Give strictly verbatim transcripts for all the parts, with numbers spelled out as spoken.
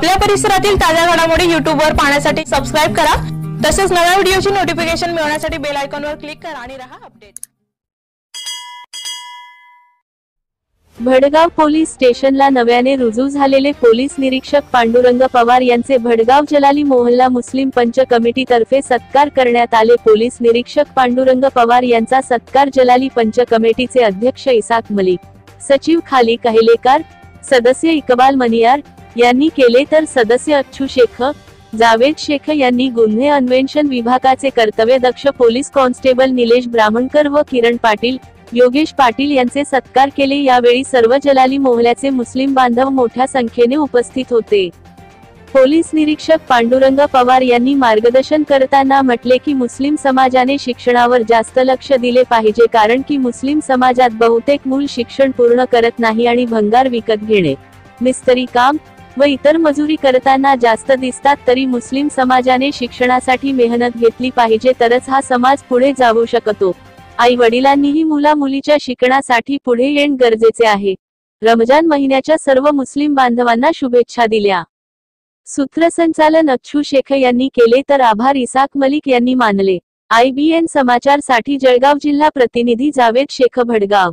आपल्या परिसरातील ताज्या घडामोडी YouTube वर पाहण्यासाठी सबस्क्राइब करा। तसेच नव्या व्हिडिओची नोटिफिकेशन मिळवण्यासाठी बेल आयकॉनवर क्लिक करा आणि रहा अपडेट। भडगाव पोलीस स्टेशनला नव्याने रुजू झालेले पोलीस निरीक्षक पांडुरंग पवार यांचे भडगाव जलाली मोहल्ला मुस्लिम पंच कमिटीतर्फे सत्कार करण्यात आले। पोलीस निरीक्षक पांडुरंग पवार यांचा सत्कार जलाली पंच कमिटीचे अध्यक्ष इसाक मलिक, सचिव खालिक अहेलेकार, सदस्य इकबाल मनियार यांनी केले, तर सदस्य अच्छू शेख, जावेद शेख यांनी गुन्हे अन्वेषण विभागाचे कर्तव्यदक्ष पोलीस कॉन्स्टेबल निलेश ब्राह्मणकर व किरण पाटील, योगेश पाटील यांचे सत्कार केले। यावेळी सर्व जलाली मोहल्ल्याचे मुस्लिम बांधव मोठ्या संख्येने उपस्थित होते। पोलीस निरीक्षक पांडुरंग पवार यांनी मार्गदर्शन करताना म्हटले की मुस्लिम समाजाने शिक्षणावर जास्त लक्ष दिले पाहिजे, कारण की मुस्लिम समाजात बहुतेक मूल शिक्षण पूर्ण करत नाही आणि भंगार विकत घेणे, मिस्त्री काम व इतर मजुरी करताना जास्त दिसतात। तरी मुस्लिम समाजाने शिक्षणासाठी मेहनत घेतली पाहिजे, तरच हा समाज पुढे जाऊ शकतो। आई वडिलांनीही मुला मुलीच्या शिक्षणासाठी पुढे येणे गरजेचे आहे। रमजान महिन्याच्या सर्व मुस्लिम बांधवांना शुभेच्छा दिल्या। सूत्रसंचालन अच्छू शेख यांनी केले, तर आभार इसाक मलिक यांनी मानले। आय बी एन समाचार साठी जळगाव जिल्हा प्रतिनिधी Javed Shaikh, Bhadgaon.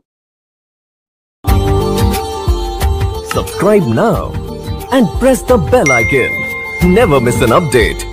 Subscribe now and press the bell icon. Never miss an update.